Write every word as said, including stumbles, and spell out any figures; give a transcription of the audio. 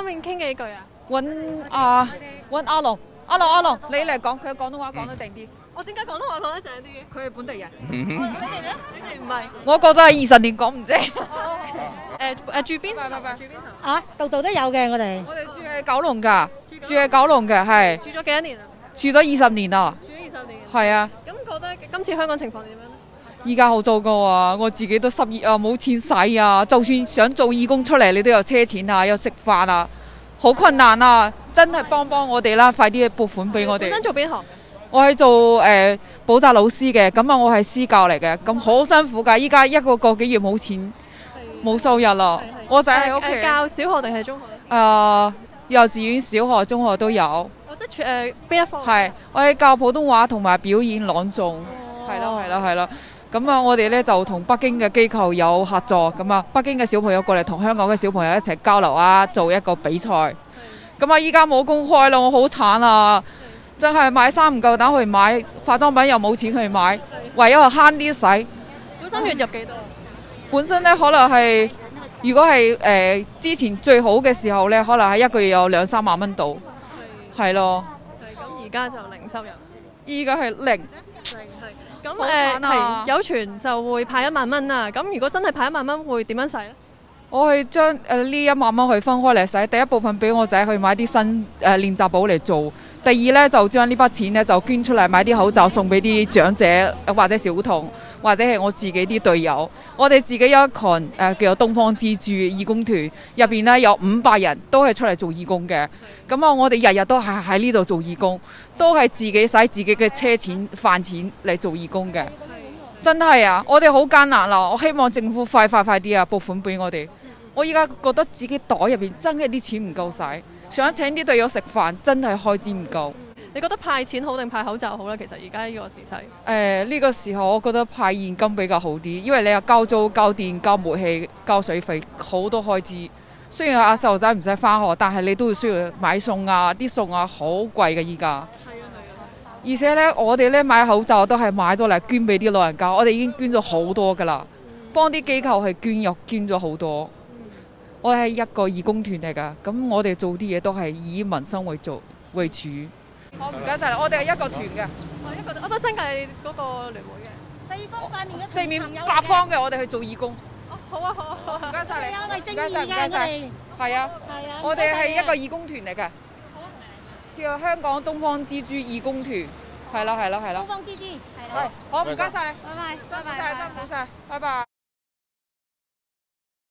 面傾幾句啊？ 揾啊揾阿龍，阿龍阿龍，你嚟講，佢廣東話講得定啲。 我點解廣東話講得正啲嘅？ 佢係本地人。 你哋咧？你哋唔係？ 我覺得係二十年講唔正。 誒誒住邊？拜拜拜。住邊頭？ 啊，度度都有嘅，我哋。 我哋住喺九龍㗎，住喺九龍嘅，係。 住咗幾多年啊？ 住咗二十年啦。 住咗二十年。 係啊。 咁覺得今次香港情況點樣咧？ 依家好糟糕啊！我自己都失業啊，冇錢使啊。就算想做義工出嚟，你都有車錢啊，有食飯啊，好困難啊！真係幫幫我哋啦，快啲撥款俾我哋。 本身做邊行？ 我係做誒、呃、補習老師嘅，咁啊我係私教嚟嘅，咁好辛苦㗎。依家一個個幾月冇錢，冇收入啦。我仔喺屋企教小學定係中學咧？ 誒、呃、幼稚園、小學、中學都有。 哦，即係全誒邊一科？ 係我係教普通話同埋表演朗誦。係咯係咯係咯。咁啊，我哋咧就同北京嘅機構有合作，咁啊，北京嘅小朋友過嚟同香港嘅小朋友一齊交流啊，做一個比賽。咁啊，依家冇公開咯，我好慘啊！真係買衫唔夠膽去買，化妝品又冇錢去買，唯有係慳啲使。 本身月入幾多？ 本身咧可能係，如果係誒、呃、之前最好嘅時候咧，可能係一個月有兩三萬蚊到，係咯。 係咁，而家就零收入。 依家係零。 零係。咁誒係有傳就會派一萬蚊啊！咁如果真係派一萬蚊，會點樣使咧？ 我係將誒呢一萬蚊去分開嚟使，第一部分俾我仔去買啲新誒、呃、練習簿嚟做，第二呢，就將呢筆錢呢就捐出嚟買啲口罩送俾啲長者或者小童，或者係我自己啲隊友。我哋自己有一群誒、呃、叫做東方之珠義工團，入邊呢有五百人都係出嚟做義工嘅。咁啊，我哋日日都係喺呢度做義工，都係自己使自己嘅車錢飯錢嚟做義工嘅。真係啊！我哋好艱難啦，我希望政府快快快啲啊，撥款俾我哋。我依家覺得自己袋入邊真係啲錢唔夠使，想請啲隊友食飯，真係開支唔夠。 你覺得派錢好定派口罩好咧？其實而家呢個時勢。誒、 呃，呢、呢個時候我覺得派現金比較好啲，因為你又交租、交電、交煤氣、交水費，好多開支。雖然阿細路仔唔使返學，但係你都要需要買餸啊，啲餸啊好貴嘅依家。而且咧，我哋咧買口罩都係買咗嚟捐俾啲老人家，我哋已經捐咗好多噶啦，幫啲機構係捐又捐咗好多。我係一個義工團嚟噶，咁我哋做啲嘢都係以民生為做為主。好，唔該晒，我哋係一個團嘅。 我一個，我都新界嗰個聯會嘅。 四方八面四面八方嘅，我哋去做義工。 哦，好啊，好啊，好啊， 唔該晒你。 係啊，為正義唔該晒，唔該㗎， 晒。係啊， 係啊， 我哋係一個義工團嚟嘅，叫香港東方之珠義工團。係啦，係啦，係啦。 東方之珠，係係，好，唔該晒， 拜拜， 辛苦晒，辛苦晒，拜拜。